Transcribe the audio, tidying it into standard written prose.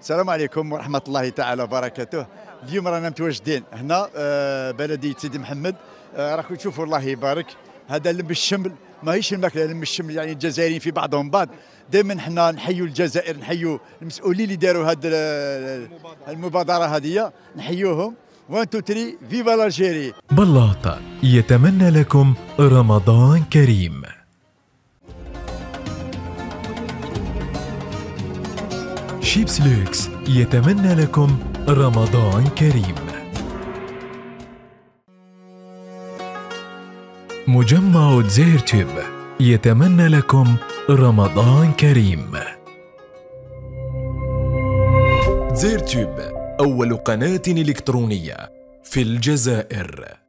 السلام عليكم ورحمة الله تعالى وبركاته. اليوم رانا متواجدين هنا بلدية سيدي محمد. راكم تشوفوا الله يبارك هذا لم الشمل، ماهيش الماكله لم الشمل، يعني الجزائريين في بعضهم بعض. دائما حنا نحيوا الجزائر، نحيوا المسؤولين اللي داروا هذه المبادرة هذه، نحيوهم. 1 2 3 فيفا لالجيري. بلاطة يتمنى لكم رمضان كريم. شيبس لوكس يتمنى لكم رمضان كريم. مجمع زيرتوب يتمنى لكم رمضان كريم. زيرتوب أول قناة إلكترونية في الجزائر.